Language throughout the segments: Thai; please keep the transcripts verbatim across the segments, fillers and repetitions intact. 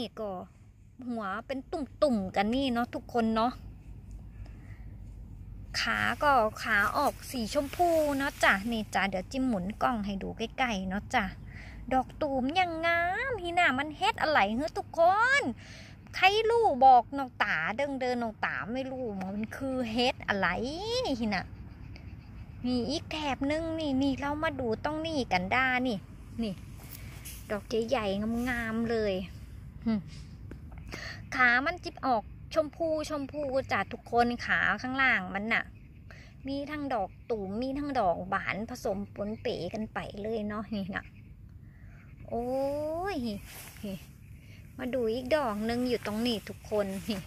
นี่ก็หัวเป็นตุ่มๆกันนี่เนาะทุกคนเนาะขาก็ขาออกสีชมพูเนาะจ้ะนี่จ้ะเดี๋ยวจิ้มหมุนกล้องให้ดูใกล้ๆเนาะจ้ะดอกตูมยังงามฮีน่ามันเฮ็ดอะไรเฮ้ทุกคนใครรู้บอกน้องตาเดินเดินน้องตาไม่รู้มันคือเฮ็ดอะไรนี่ฮีน่ามีอีกแถบนึงนี่นี่เรามาดูต้องนี่กันด้านี่นี่ดอกใหญ่ๆงามๆเลยขามันจิบออกชมพูชมพูจ้ะทุกคนขาข้างล่างมันน่ะมีทั้งดอกตูมมีทั้งดอกบานผสมปนเป๋กันไปเลยเนาะนี่นะโอ้ยมาดูอีกดอกนึงอยู่ตรงนี้ทุกคนนี่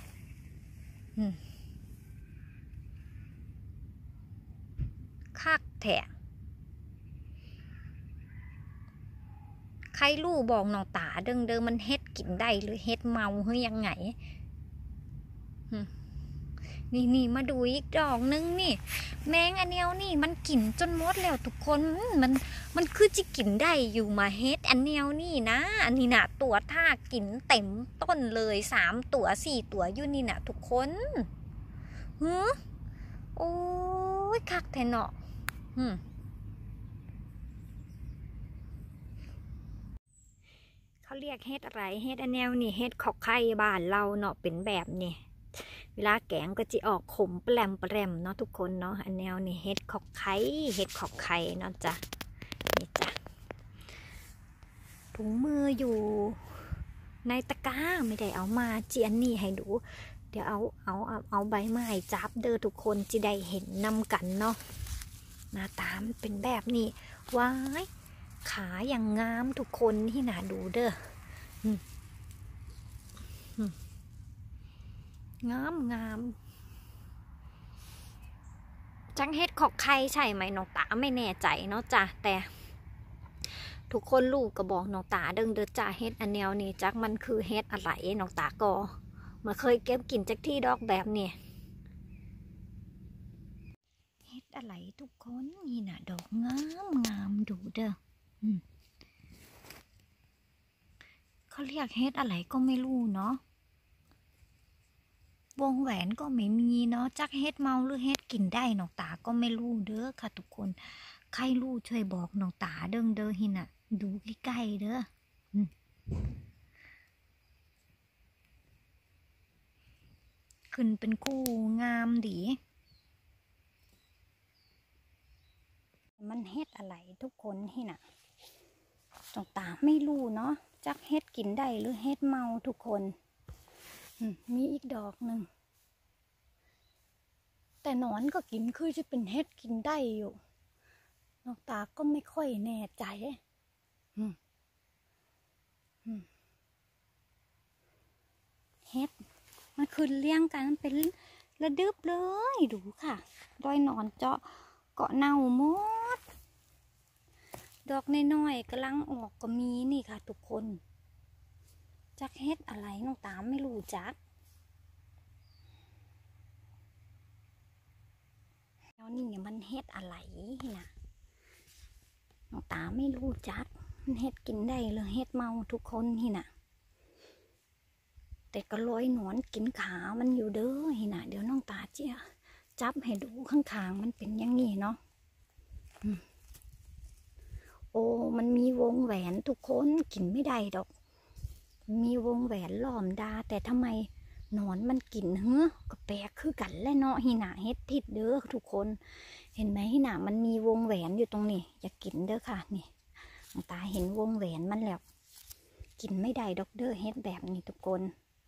คักแถะใครรู้บอกน้องตาเดิงเดิมมันเฮ็ดกินได้หรือเฮ็ดเมาหรือยังไงนี่นี่มาดูอีกดอกนึงนี่แมงอันเนียวนี่มันกินจนหมดแล้วทุกคนมันมันคือจะกินได้อยู่มาเฮ็ดอันเนียวนี่นะอันนี้นะตัวท่ากินเต็มต้นเลยสามตัวสี่ตัวอยู่นี่นะทุกคนฮึโอ้ยคักแทนเนาะฮึเขาเรียกเฮ็ดอะไรเฮ็ดอันเนียวนี่เฮ็ดขอกไข่บ้านเราเนาะเป็นแบบนี้เวลาแกงก็จะออกขมแปลมแปลมเนาะทุกคนเนาะอันแนวนี่เฮ็ดขอกไข่เฮ็ดขอกไข่เนาะจ้ะนี่จ้ะถุงมืออยู่ในตะกร้าไม่ได้เอามาเจียนนี่ให้ดูเดี๋ยวเอาเอาเอาเอาใบไม้จับเด้อทุกคนจะได้เห็นนำกันเนาะหน้าตามเป็นแบบนี้ว้ายขาอย่างงามทุกคนที่น่าดูเด้องามงามจังเฮ็ดขอกไข่ใช่ไหมน้องตาไม่แน่ใจเนาะจ้ะแต่ทุกคนลูกก็บอกน้องตาเดิงเด้อจ้าเฮ็ดอันแนวนี้จักมันคือเฮ็ดอะไรน้องตาก็มาเคยเก็บกินจากที่ดอกแบบนี้เฮ็ดอะไรทุกคนนี่น่ะดอกงามงามดูเด้อเขาเรียกเฮ็ดอะไรก็ไม่รู้เนาะวงแหวนก็ไม่มีเนาะจักเฮ็ดเมาหรือเฮ็ดกินได้น้องตาก็ไม่รู้เด้อค่ะทุกคนใครรู้ช่วยบอกน้องตาเด้งเด้อหิน่ะดูใกล้ๆเด้อขึ้นเป็นคู่งามดีมันเฮ็ดอะไรทุกคนหิน่ะน้องตาไม่รู้เนาะจักเฮ็ดกินได้หรือเฮ็ดเมาทุกคนมีอีกดอกหนึ่งแต่หนอนก็กินคือจะเป็นเฮ็ดกินได้อยู่น้องตาก็ไม่ค่อยแน่ใจเฮ็ดมันคือเลี้ยงกันเป็นระดึบเลยดูค่ะดอยหนอนเจาะเกาะเน่าหมดดอกน้อยๆกำลังออกก็มีนี่ค่ะทุกคนจักเฮ็ดอะไรน้องตาไม่รู้จักแล้วนี่มันเฮ็ดอะไรนะน้องตาไม่รู้จักมันเฮ็ดกินได้หรือเฮ็ดเมาทุกคนนี่นะแต่ก็ลอยหนอนกินขามันอยู่เด้อนี่นะเดี๋ยวน้องตาเจี๊ยจับให้ดูข้างๆมันเป็นอย่างนี้เนาะโอ้มันมีวงแหวนทุกคนกินไม่ได้ดอกมีวงแหวนล้อมดาแต่ทำไมหนอนมันกินเฮ้อก็แปลกคือกันและเนาะหิน่ะเฮ็ดผิดเด้อทุกคนเห็นไหมหิน่ะมันมีวงแหวนอยู่ตรงนี้อย่ากินเด้อค่ะนี่ตาเห็นวงแหวนมันแล้วกินไม่ได้ดอกเด้อเฮ็ดแบบนี้ทุกคน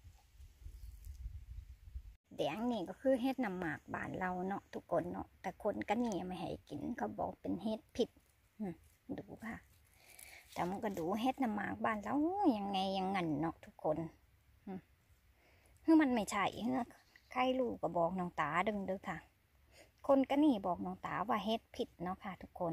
แดงนี่ก็คือเฮ็ดน้ำหมากบ้านเราเนาะทุกคนเนาะแต่คนก็นี่ไม่ให้กินเขาบอกเป็นเฮ็ดผิดดูค่ะแต่มันก็ดูเฮ็ดน้ำหมากบ้านเรายังไงยังงั้นเนาะทุกคนคือมันไม่ใช่ใครรู้ก็บอกน้องตาดึงเด้อค่ะคนก็นี่บอกน้องตาว่าเฮ็ดผิดเนาะค่ะทุกคน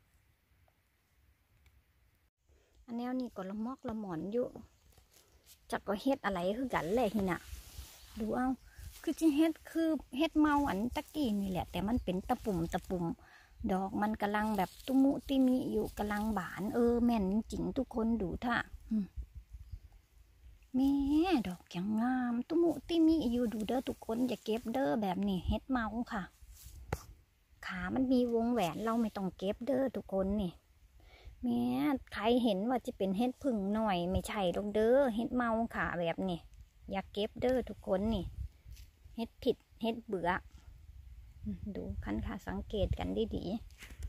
อันแนวนี้ก็ละมอกละหมอนอยู่จักก็เฮ็ดอะไรคือกันเลยทีน่ะดูเอาคือจิเฮ็ดคือเฮ็ดเมาอันตะกี้นี่แหละแต่มันเป็นตะปุ่มตะปุ่มดอกมันกำลังแบบตุมุติมิอยู่กำลังบานเออแม่นจริงทุกคนดูท่าแม่ดอกยังงามตุมุติมีอยู่ดูเด้อทุกคนอย่าเก็บเด้อแบบนี้เฮ็ดเมาค่ะขามันมีวงแหวนเราไม่ต้องเก็บเด้อทุกคนนี่แม่ใครเห็นว่าจะเป็นเฮ็ดผึ่งหน่อยไม่ใช่ดอกเด้อเฮ็ดเมาค่ะแบบนี้อย่าเก็บเด้อทุกคนนี่เฮ็ดผิดเฮ็ดเบื่อดูคันค่ะสังเกตกันดีๆ